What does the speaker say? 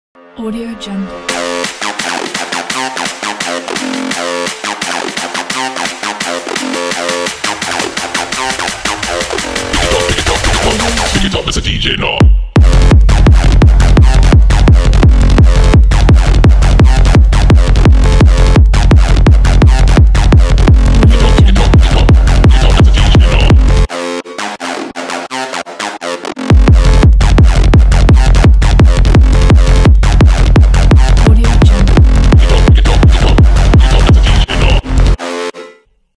Audio Jungle. Pick it up as a DJ now.